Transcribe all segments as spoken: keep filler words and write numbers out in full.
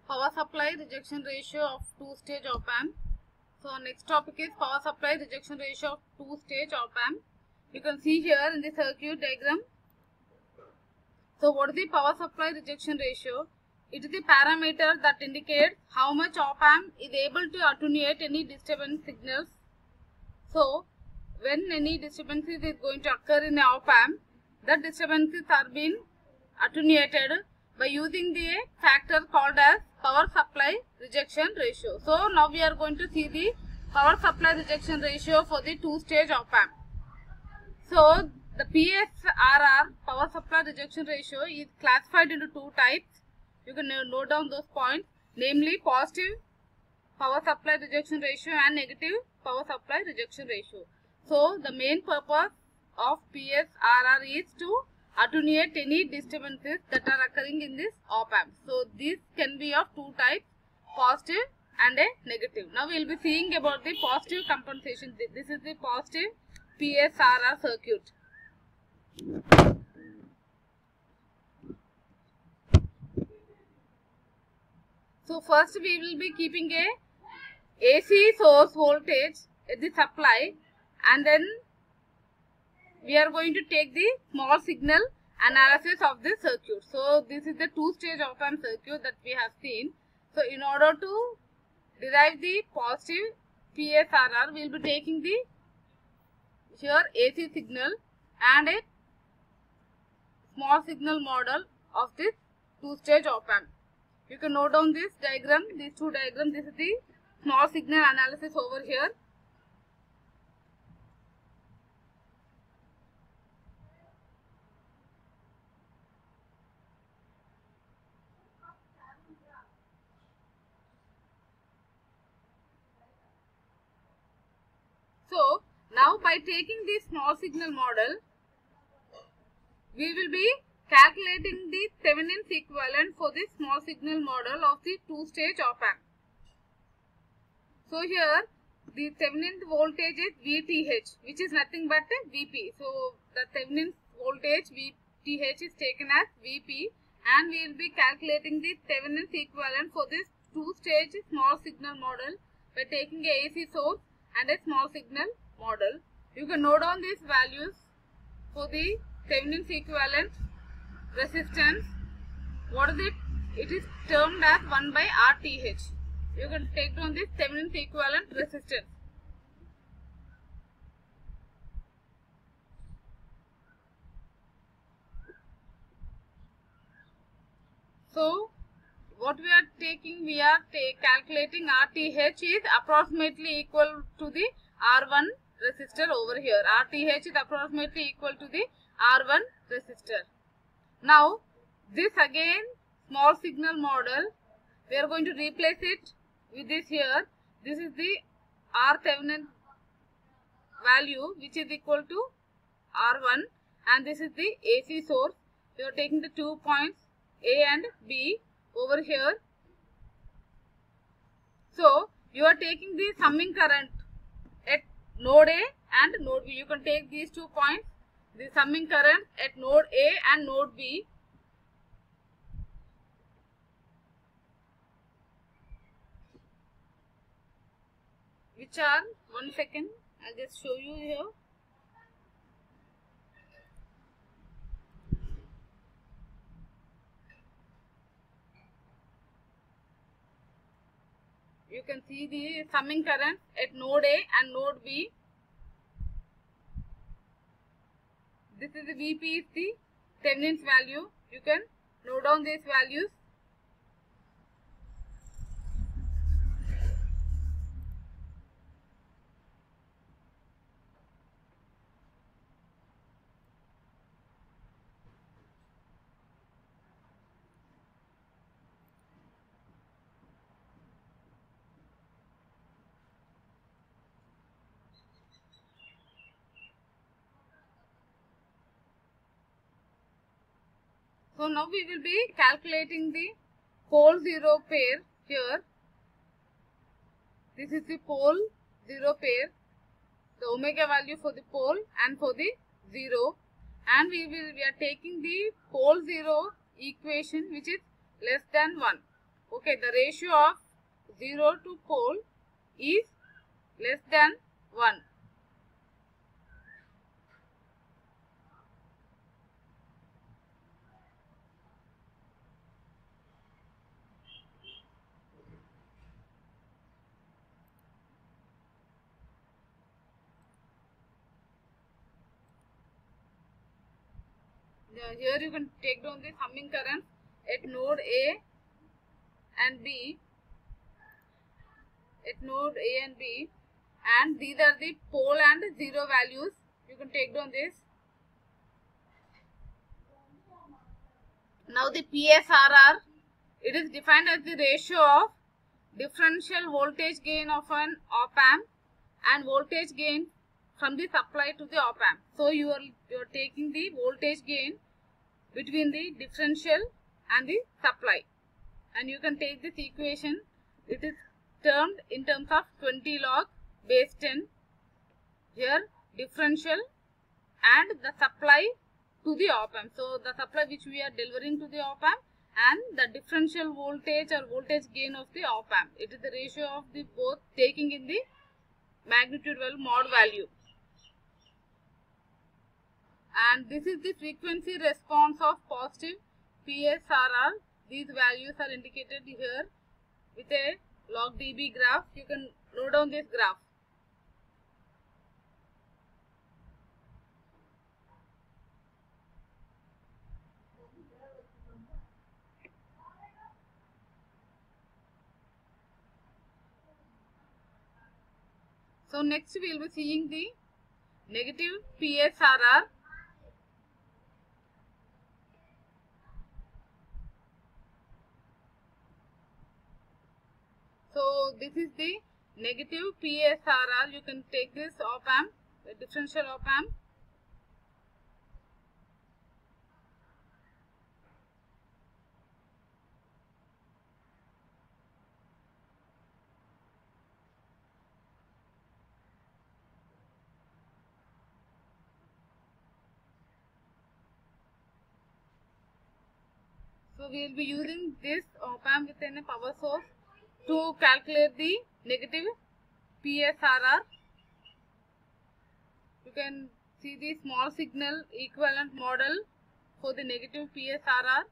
power supply rejection ratio of two-stage op-amp. So next topic is power supply rejection ratio of two-stage op-amp. You can see here in the circuit diagram. So what is the power supply rejection ratio? It is the parameter that indicates how much op-amp is able to attenuate any disturbance signals. So when any disturbances is going to occur in the op-amp, the disturbances are being attenuated by using the factor called as power supply rejection ratio. So now we are going to see the power supply rejection ratio for the two-stage op-amp. So the P S R R, power supply rejection ratio, is classified into two types. You can note down those points, namely positive power supply rejection ratio and negative power supply rejection ratio. So the main purpose of P S R R is to attenuate any disturbances that are occurring in this op-amp. So these can be of two types, positive and a negative. Now we will be seeing about the positive compensation. This is the positive P S R R circuit. So first we will be keeping a A C source voltage at the supply, and then we are going to take the small signal analysis of this circuit. So this is the two-stage op-amp circuit that we have seen. So in order to derive the positive P S R R, we will be taking the here A C signal and a small signal model of this two-stage op-amp. You can note down this diagram, these two diagrams. This is the small signal analysis over here. So now by taking this small signal model, we will be calculating the Thevenin's equivalent for this small signal model of the two-stage op-amp. So here the Thevenin's voltage is V T H, which is nothing but a V P. So the Thevenin's voltage V T H is taken as V P, and we will be calculating the Thevenin's equivalent for this two-stage small signal model by taking a A C source and a small signal model. You can note down these values for the Thevenin's equivalent resistance. What is it? It is termed as one by R T H. You can take down this Thevenin's equivalent resistance. So what we are taking, we are calculating R T H is approximately equal to the R one resistor over here. R T H is approximately equal to the R one resistor. Now this again small signal model, we are going to replace it with this here. This is the R Thevenin value, which is equal to R one, and this is the A C source. We are taking the two points A and B over here. So you are taking the summing current at node A and node B. You can take these two points, the summing current at node A and node B. Which are, one second, I'll just show you here. You can see the summing current at node A and node B. This is the V P, is the Thevenin's value. You can note down these values. So now we will be calculating the pole zero pair here. This is the pole zero pair, the omega value for the pole and for the zero, and we will we are taking the pole zero equation which is less than one. Okay, the ratio of zero to pole is less than one. The, here you can take down the summing current at node A and B, at node A and B, and these are the pole and zero values. You can take down this. Now the P S R R, it is defined as the ratio of differential voltage gain of an op-amp and voltage gain from the supply to the op-amp. So you are you are taking the voltage gain between the differential and the supply, and you can take this equation. It is termed in terms of twenty log base ten. Here differential and the supply to the op-amp. So the supply which we are delivering to the op-amp and the differential voltage or voltage gain of the op-amp. It is the ratio of the both taking in the magnitude well mod value. And this is the frequency response of positive P S R R. These values are indicated here with a log dB graph. You can note down this graph. So next we will be seeing the negative P S R R. So this is the negative P S R R. You can take this op-amp, the differential op-amp. So we will be using this op-amp within a power source to calculate the negative P S R R. You can see the small signal equivalent model for the negative P S R R.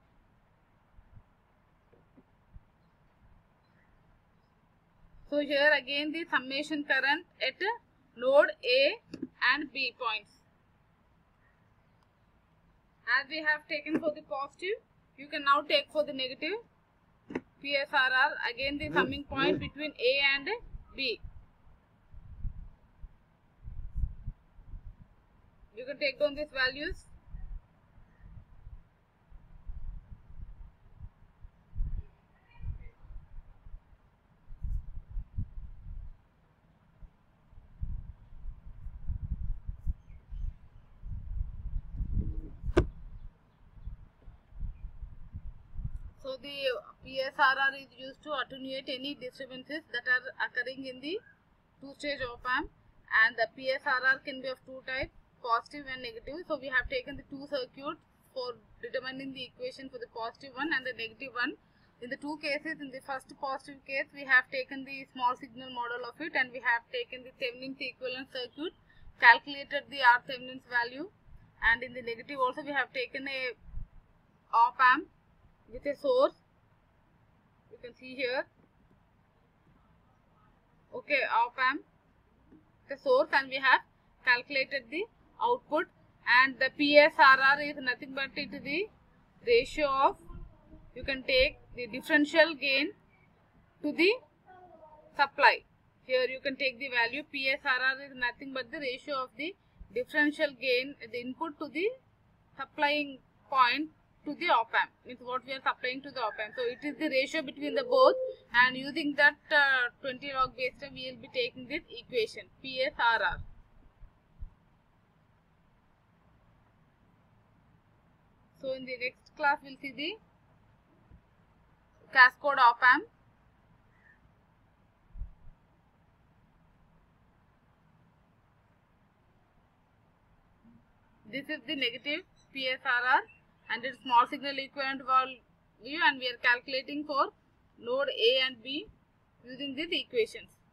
So here again the summation current at node A and B points. As we have taken for the positive, you can now take for the negative P S R R. Again the summing point between A and B. You can take down these values. So the P S R R is used to attenuate any disturbances that are occurring in the two-stage op-amp, and the P S R R can be of two types, positive and negative. So we have taken the two circuits for determining the equation for the positive one and the negative one. In the two cases, in the first positive case, we have taken the small signal model of it, and we have taken the Thevenin's equivalent circuit, calculated the R Thevenin's value, and in the negative also we have taken a op-amp with a source. You can see here, okay, op-amp, the source, and we have calculated the output, and the P S R R is nothing but it is the ratio of, you can take the differential gain to the supply. Here you can take the value P S R R is nothing but the ratio of the differential gain, the input to the supplying point to the op-amp, means what we are supplying to the op-amp. So it is the ratio between the both, and using that uh, twenty log base ten, we will be taking this equation P S R R. So in the next class we will see the cascode op-amp. This is the negative P S R R and its small signal equivalent value, and we are calculating for node A and B using these equations.